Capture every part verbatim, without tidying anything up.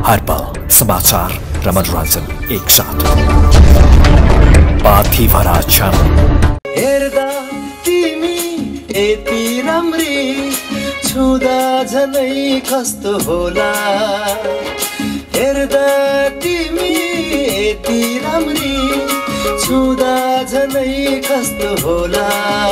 हर पल समाचार र मनोरञ्जन एक साथ। पाथिभरा च्यानल। हेर्दा तिमी यति राम्री, छुँदा झनै कस्तो होला। हेर्दा तिमी यति राम्री, छुँदा झनै कस्तो होला।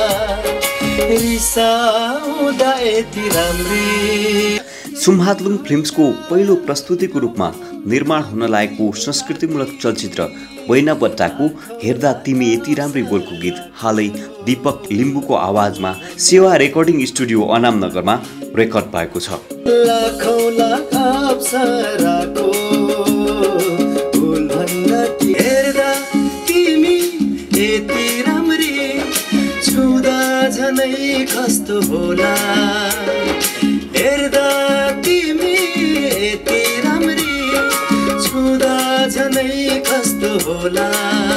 रिसाउँदा यति राम्री। सुम्हातलुङ फिल्म्सको पहिलो प्रस्तुतिको रूपमा निर्माण हुन लागेको संस्कृतिमूलक चलचित्र बैनाबट्टाको हेर्दा तिमी यति राम्री बोलको गीत हालै दीपक लिम्बुको आवाजमा सेवा रेकर्डिङ स्टुडियो अनामनगरमा रेकर्ड भएको छ। लाखौं लाख अप्सराको बोलभन्दा हेर्दा तिमी यति राम्री, छुँदा झनै कस्तो होला। हेर्दा तिमी यति राम्री, छुँदा झनै कस्तो होला।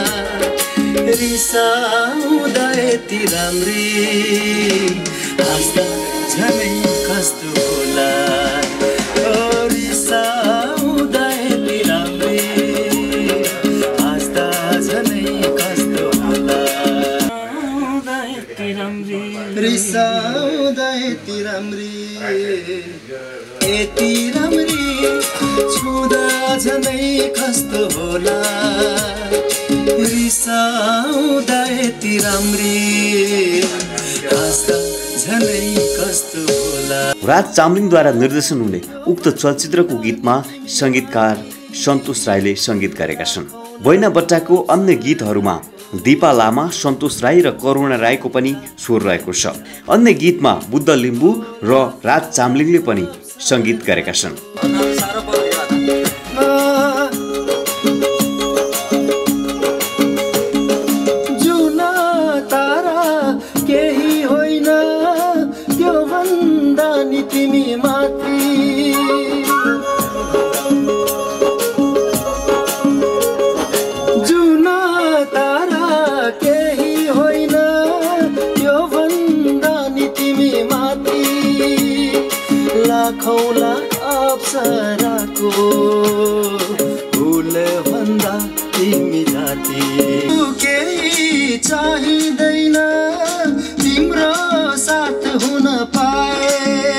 रिसाउँदा यति राम्री, हाँस्दा झनै कस्तो होला। रिसाउँदा यति राम्री, हाँस्दा झनै कस्तो होला। रिसाउँदा यति राम्री, यति राम्री, छुँदा झनै कस्तो होला। रिसाउँदा यति राम्री, हाँस्दा झनै कस्तो होला। राज चामलिङद्वारा निर्देशन हुने उक्त चलचित्रको गीतमा संगीतकार सन्तोष राईले संगीत गरेका छन्। बैनाबट्टाको अन्य गीतहरूमा दीपा लामा, सन्तोष राई र करुणा राईको पनि स्वर रहेको छ। अन्य गीतमा बुद्ध लिम्बु र राज चामलिङले पनि संगीत गरेका छन्। जुना तारा केही होइन, त्यो भन्दा नि तिमी माथि। लाखौं लाख अप्सराको फुल भन्दा तिमी जाति। केही चाहिँदैन, तिम्रो साथ हुन पाए।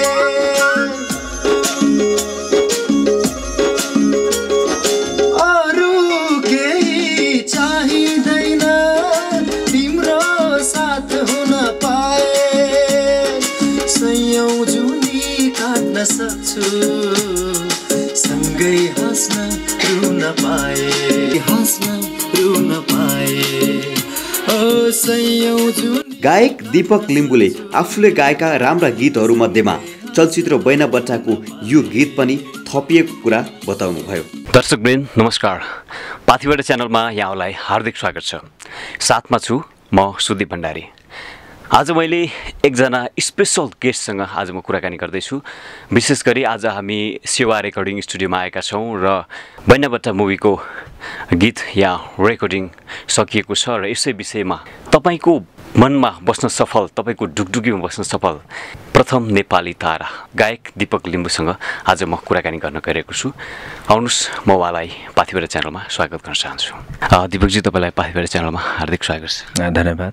अरू केही चाहिँदैन, तिम्रो साथ हुन पाए। सयौं जुनी काट्न सक्छु, सँगै हाँस्न रुन पाए। हाँस्न रुन पाए। ओ सयौं जुनी। गायक दीपक लिम्बुले आफूले गाएका राम्रा गीतहरू मध्येमा चलचित्र बैनाबट्टाको यो गीत पनि थपिएको कुरा बताउनुभयो। दर्शकवृन्द नमस्कार, पाथिभरा च्यानलमा यहाँलाई हार्दिक स्वागत छ। साथमा छु म सुदीप भण्डारी। आज मैले एकजना स्पेसल गेस्टसँग आज म कुराकानी गर्दैछु। विशेष गरी आज हामी सेवा रेकर्डिङ स्टुडियोमा आएका छौँ र बैनाबट्टा मुभीको गीत यहाँ रेकर्डिङ सकिएको छ र यसै विषयमा तपाईँको मनमा बस्न सफल, तपाईँको ढुकढुकीमा बस्न सफल प्रथम नेपाली तारा गायक दीपक लिम्बुसँग आज म कुराकानी गर्न गइरहेको छु। आउनुहोस्, म उहाँलाई पाथिभरा च्यानलमा स्वागत गर्न चाहन्छु। दीपकजी, तपाईँलाई पाथिभरा च्यानलमा हार्दिक स्वागत छ। धन्यवाद।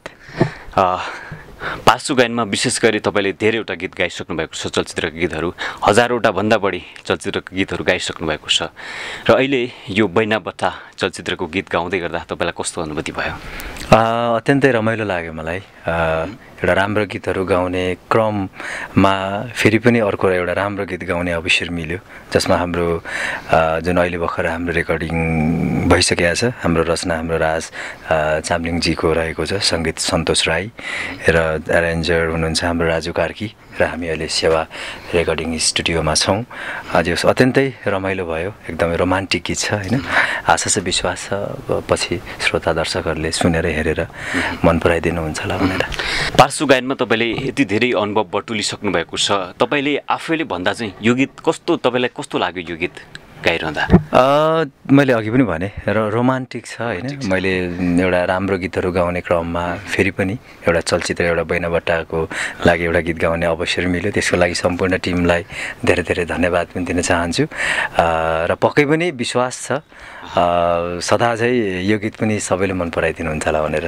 पार्श्व गायनमा विशेष गरी तपाईँले धेरैवटा गीत गाइसक्नु भएको छ। चलचित्रका गीतहरू हजारवटा भन्दा बढी चलचित्रका गीतहरू गाइसक्नु भएको छ र अहिले यो बैनाबट्टा चलचित्रको गीत गाउँदै गर्दा तपाईँलाई कस्तो अनुभूति भयो? अत्यन्तै रमाइलो लाग्यो मलाई। एउटा राम्रो गीतहरू गाउने क्रममा फेरि पनि अर्को एउटा राम्रो गीत गाउने अवसर मिल्यो, जसमा हाम्रो जुन अहिले भर्खर हाम्रो रेकर्डिङ भइसकेको छ। हाम्रो रचना हाम्रो राज चामलिङजीको रहेको छ, सङ्गीत सन्तोष राई र एरेन्जर हुनुहुन्छ हाम्रो राजु कार्की र हामी अहिले सेवा रेकर्डिङ स्टुडियोमा छौँ। आज अत्यन्तै रमाइलो भयो, एकदमै रोमान्टिक गीत छ होइन। आशा छ, विश्वास छ पछि श्रोता दर्शकहरूले सुनेर हेरेर मन पराइदिनुहुन्छ होला भनेर। पार्श्व गायनमा तपाईँले यति धेरै अनुभव बटुलिसक्नु भएको छ, तपाईँले आफैले भन्दा चाहिँ यो गीत कस्तो, तपाईँलाई कस्तो लाग्यो यो गीत? गाइरहँदा? मैले अघि पनि भने र रोमान्टिक छ होइन। मैले एउटा राम्रो गीतहरू गाउने क्रममा फेरि पनि एउटा चलचित्र एउटा बैनाबट्टाको लागि एउटा गीत गाउने अवसर मिल्यो। त्यसको लागि सम्पूर्ण टिमलाई धेरै धेरै धन्यवाद पनि दिन चाहन्छु र पक्कै पनि विश्वास छ सदा चाहिँ यो गीत पनि सबैले मन पराइदिनुहुन्छ होला भनेर।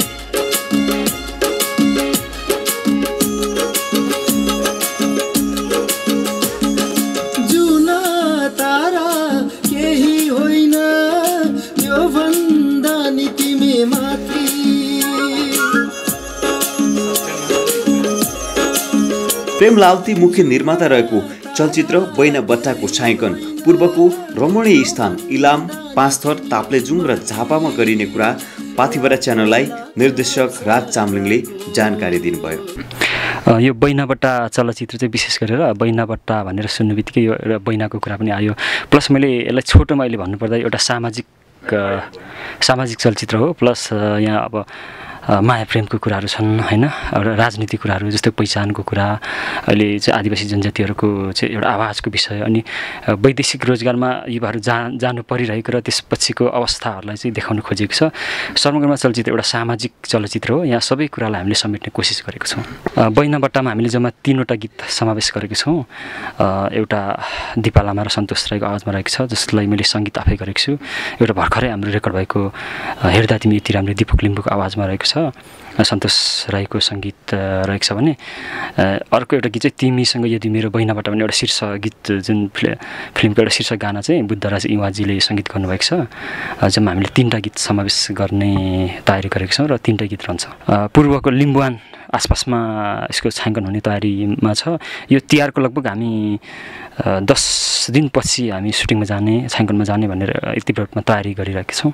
प्रेम लाउती मुख्य निर्माता रहेको चलचित्र बैनाबट्टाको छायाङ्कन पूर्वको रमणीय स्थान इलाम, पाँचथर, ताप्लेजुङ र झापामा गरिने कुरा पाथिभरा च्यानललाई निर्देशक राज चामलिङले जानकारी दिनुभयो। यो बैनाबट्टा चलचित्र चाहिँ विशेष गरेर बैनाबट्टा भनेर सुन्नु बित्तिकै यो एउटा बैनाको कुरा पनि आयो। प्लस मैले यसलाई छोटोमा अहिले भन्नुपर्दा एउटा सामाजिक सामाजिक चलचित्र हो। प्लस यहाँ अब माया प्रेमको कुराहरू छन् होइन, एउटा राजनीतिक कुराहरू जस्तै पहिचानको कुरा, अहिले चाहिँ आदिवासी जनजातिहरूको चाहिँ एउटा आवाजको विषय, अनि वैदेशिक रोजगारमा युवाहरू जा जानु परिरहेको र त्यसपछिको अवस्थाहरूलाई चाहिँ देखाउन खोजेको छ। सर्वगर्मा चलचित्र एउटा सामाजिक चलचित्र हो। यहाँ सबै कुरालाई हामीले समेट्ने कोसिस गरेको छौँ। बैनाबट्टामा हामीले जम्मा तिनवटा गीत समावेश गरेको छौँ। एउटा दिपा लामा र सन्तोष राईको आवाजमा रहेको छ, जसलाई मैले सङ्गीत आफै गरेको छु। एउटा भर्खरै हाम्रो रेकर्ड भएको हेर्दा तिमी यति राम्रो दिपक लिम्बूको आवाजमा रहेको छ, सन्तोष राईको सङ्गीत रहेको छ भने अर्को एउटा गीत चाहिँ तिमीसँग यदि मेरो बैनाबाट भन्ने एउटा शीर्ष गीत जुन फिल्मको एउटा शीर्षक गाना चाहिँ बुद्धराज इवाजीले सङ्गीत गर्नुभएको छ। जम्मा हामीले तिनवटा गीत समावेश गर्ने तयारी गरेको छौँ र तिनवटा गीत रहन्छ। पूर्वको लिम्बुवान आसपासमा यसको छायाङ्कन हुने तयारीमा छ। यो तिहारको लगभग हामी दस दिनपछि हामी सुटिङमा जाने छायाङ्कनमा जाने भनेर तीव्र रूपमा तयारी गरिरहेका छौँ।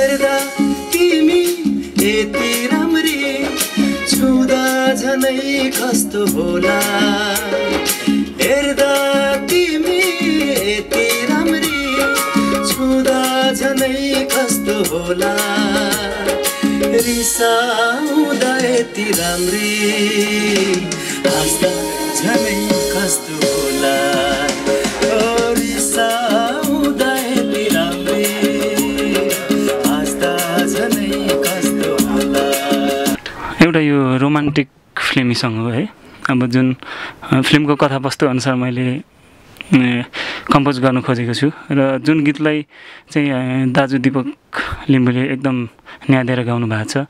यति राम्री छुँदा झनै कस्तो होला, हेर्दा तिमी यति राम्री छुँदा झनै कस्तो होला, रिसाउँदा यति राम्री हाँस्दा झनै कस्तो होला, रिसाउँदा यति राम्री हाँस्दा झनै कस्तो। एउटा यो रोमान्टिक फिल्मी सङ्ग हो है। अब जुन फिल्मको कथावस्तु अनुसार मैले कम्पोज गर्न खोजेको छु र जुन गीतलाई चाहिँ दाजु दिपक लिम्बूले एकदम न्याय दिएर गाउनु भएको छ,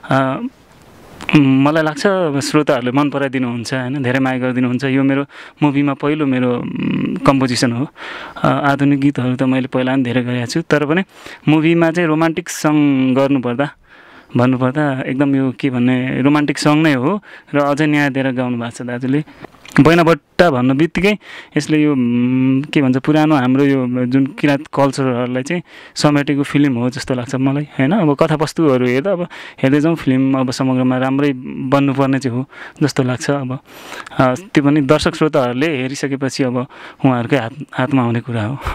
मलाई लाग्छ श्रोताहरूले मन पराइदिनुहुन्छ होइन, धेरै माया गरिदिनुहुन्छ। यो मेरो मुभीमा पहिलो मेरो कम्पोजिसन हो। आधुनिक गीतहरू त मैले पहिला पनि धेरै गरेको छु, तर पनि मुभीमा चाहिँ रोमान्टिक सङ्ग गर्नुपर्दा भन्नुपर्दा एकदम यो के भन्ने रोमान्टिक सङ नै हो र अझै न्याय दिएर गाउनु भएको छ दाजुले। बैनाबट्टा भन्नु बित्तिकै यसले यो के भन्छ पुरानो हाम्रो यो जुन किराँत कल्चरहरूलाई चाहिँ समेटेको फिल्म हो जस्तो लाग्छ मलाई होइन। अब कथावस्तुहरू हेर्दा अब हेर्दै जाउँ फिल्म अब समग्रमा राम्रै बन्नुपर्ने चाहिँ हो जस्तो लाग्छ। अब त्यो पनि दर्शक श्रोताहरूले हेरिसकेपछि अब उहाँहरूकै हात हातमा आउने कुरा हो।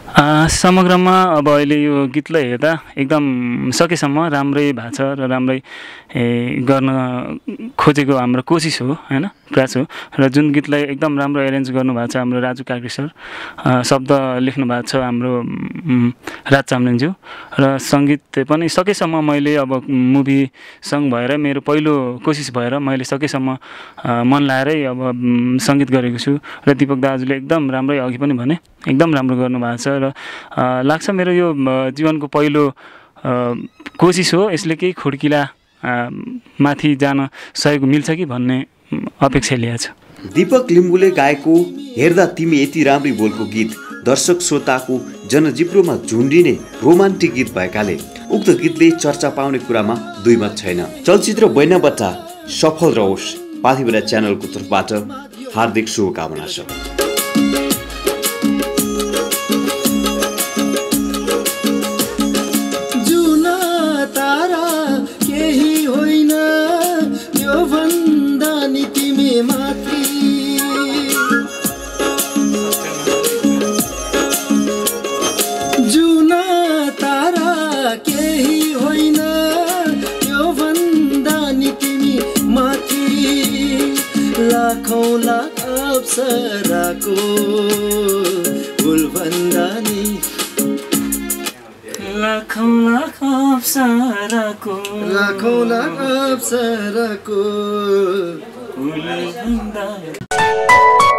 समग्रमा अब अहिले यो गीतलाई हेर्दा एकदम सकेसम्म राम्रै भएको छ र राम्रै गर्न खोजेको हाम्रो कोसिस हो होइन, प्रयास हो। र जुन गीतलाई एकदम राम्रो एरेन्ज गर्नुभएको छ हाम्रो राजु काग्रे सर, शब्द लेख्नु भएको छ हाम्रो राज चामलिङज्यू, र सङ्गीत पनि सकेसम्म मैले अब मुभी सङ्ग भएर मेरो पहिलो कोसिस भएर मैले सकेसम्म मन लाएरै अब सङ्गीत गरेको छु। र दिपक दाजुले एकदम राम्रै अघि पनि भने एकदम राम्रो गर्नुभएको छ र लाग्छ मेरो यो जीवनको पहिलो कोसिस हो। यसले केही खुड्किला माथि जान सहयोग मिल्छ कि भन्ने अपेक्षा लिएको छ। दिपक लिम्बूले गाएको हेर्दा तिमी यति राम्री बोलको गीत दर्शक श्रोताको जनजिब्रोमा झुन्डिने रोमान्टिक गीत भएकाले उक्त गीतले चर्चा पाउने कुरामा दुई मत छैन। चलचित्र बैनाबट्टा सफल रहोस्, पाथिभरा च्यानलको तर्फबाट हार्दिक शुभकामना छ। लाखौं लाख अप्सराको फुल भन्दा नि अप्सराको राखौँला अप्सराको फुल भन्दा